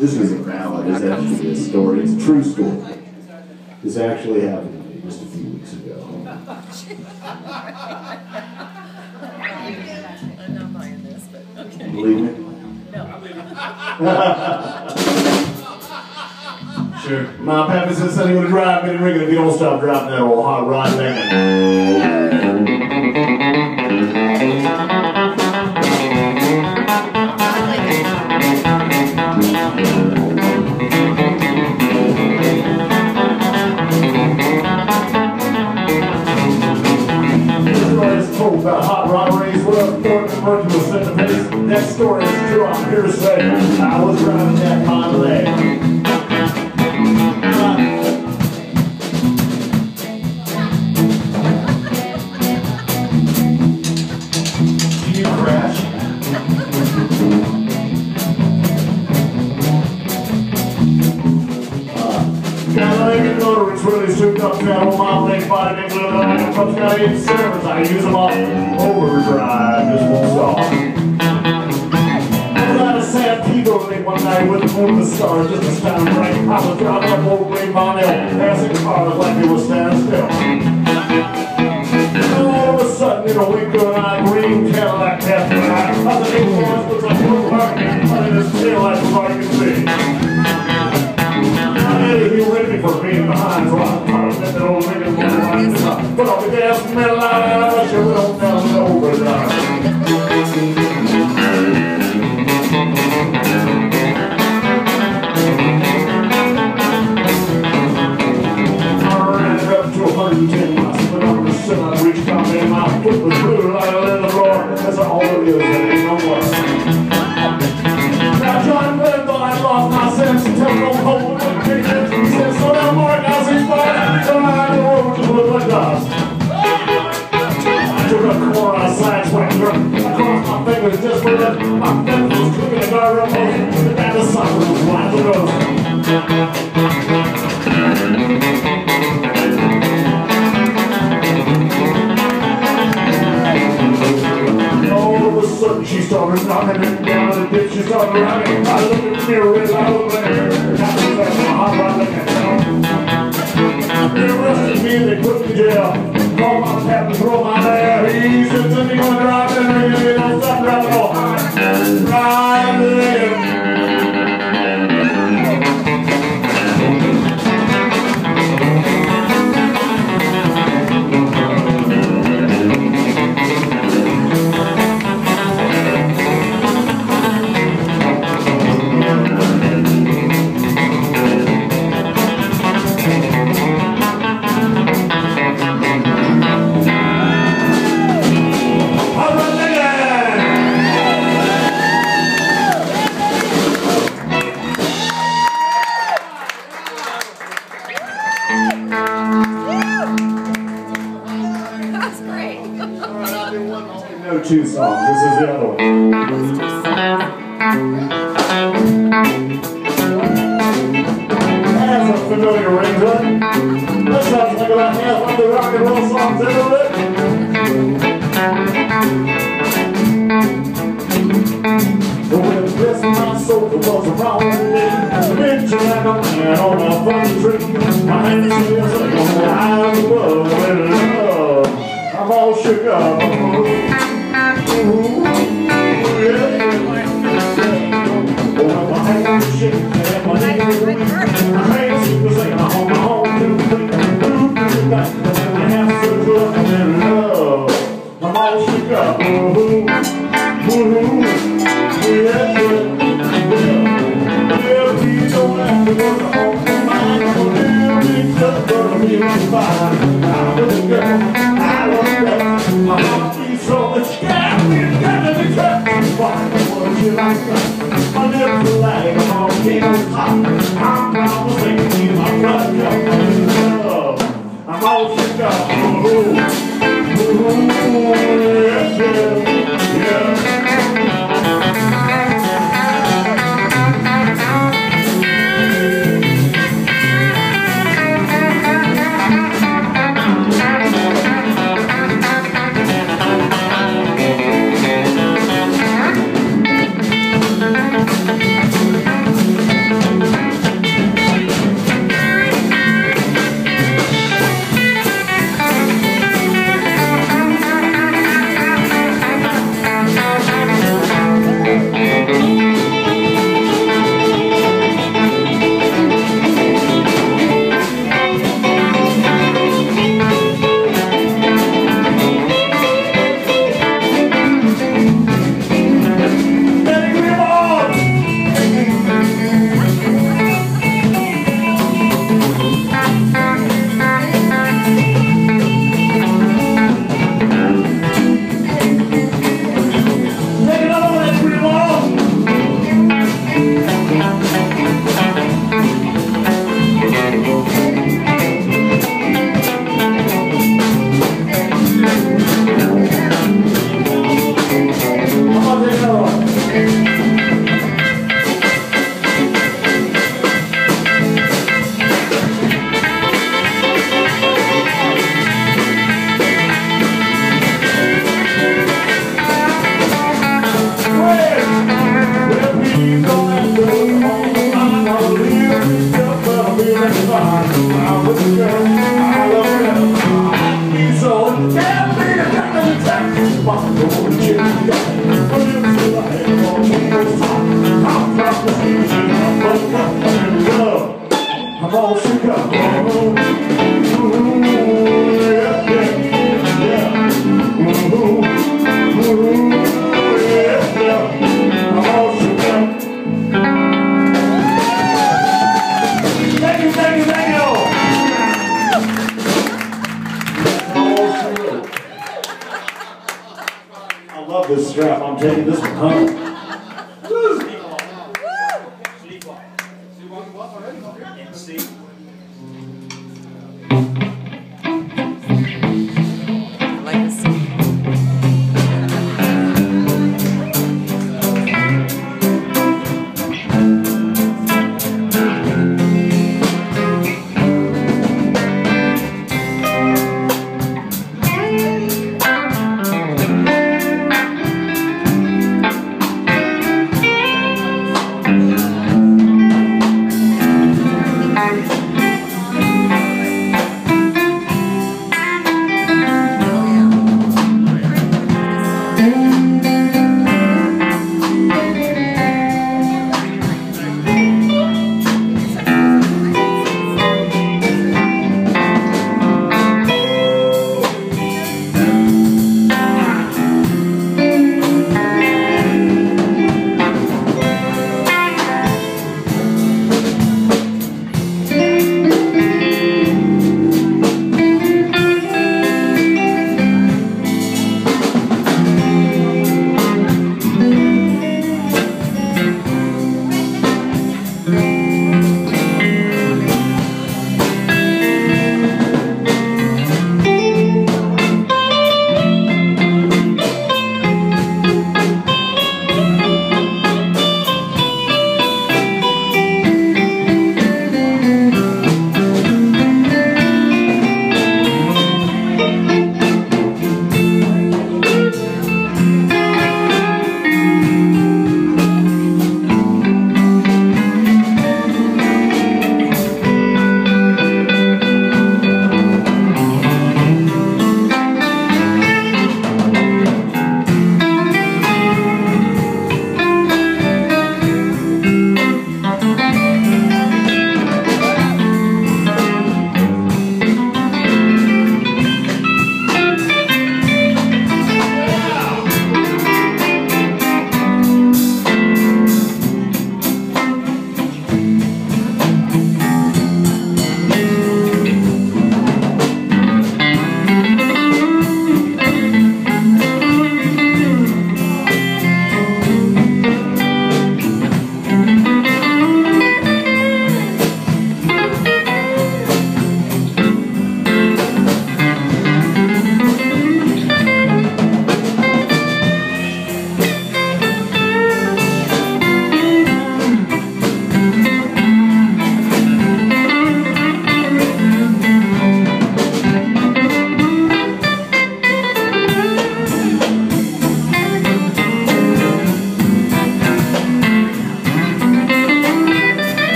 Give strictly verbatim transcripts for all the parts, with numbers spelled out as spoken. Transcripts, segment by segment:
This is a ballad. It's actually a story. It's a true story. This actually happened to me just a few weeks ago. I'm not buying this, but okay. Believe me? No. Sure. My pappy said something would drive me to ring if you don't stop dropping that old hot rod banging. About hot rod race, what up, Thornton and Mercury was set the pace. That story is true, I'm here to say. I was driving that Monterey. Did you crash? Cadillac motor, it's really souped up, got on my lane, body, big little line, trucks got eight servers, I use them all, overdrive, just won't stop. I was out of San Pedro late one night with the moon and the stars, just to stand right. I was driving up old Green Mountain, passing cars like they were standing still. And all of a sudden, in a winker and eye, green Cadillac passed by. I was an eight horse with a blue heart, and his tail light was all you can see. He ready for being behind, so I caught that old nigga line. Put on the gas and metal out, she went down the overdrive. I ran it up to one hundred ten miles, but I'm gonna sit on the reach down there, my foot was blue like a leather floor. That's all it is, it ain't no more. Now John Glenn thought I lost my sense until no hope. He said, slow down, Mark, I'll see fire. So I had the road just look like dust. I took a corner, I sideswiped her. I crossed my fingers just for that. My fingers was clicking the guardrail post. The back of the sun was wide the road. All of a sudden, she started knocking it down the ditch. She started running. I looked in the mirror and I looked at her. Hot rod looking down. They arrested me and they put me in jail. Called my captain, throw my hair. He said, "Something gonna drive in and you don't stop driving all high." Driving. Two songs. This is the other one. That's a familiar ringtone. That sounds like about half of the rock and roll songs ever written. When this my soul was around me, picture like a man on a funny tree. My hands are like on the high of the world with love. I'm all shook up. Ooh, yeah, yeah. Oh, my hands are shaking, and my knees are weak. My hands are saying, I'm on my own to the beat. Ooh, back, and I have so good, I'm in love. I'm all shook up. Ooh, ooh, yeah, yeah, yeah. Yeah, we don't have to work on the mind. I'm gonna do it up, but I'm feeling fine. I'm with a girl, I love that. My heart beats so much. Why would you like that? My lips are like a volcano top. I'm proud to say to you, I'm not young, I'm in love. I'm all shook up. Ooh, ooh, yeah, yeah, yeah. I'm with the girl, I love her. He's on, can't be a kind of attack. I'm going to change that. But it's a light on the top. I'm from the station, I'm fucked up, I'm in love. I'm all shook up. Oh, ooh, yeah, yeah, yeah. Ooh, ooh, yeah, yeah. I'm all shook up. Thank you, thank you, thank you. I love this strap. I'm taking this one home. Thank you.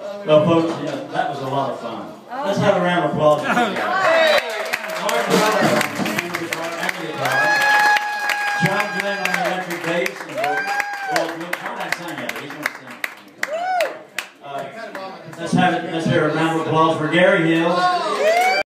Well, folks, you know, that was a lot of fun. Let's have a round of applause. For Marc Weller on the guitar and the guitar. John Glenn on the electric bass. And Walt Glenn. How about sing that? He's going to sing. Uh, let's have it. Let's hear a round of applause for Gary Hill.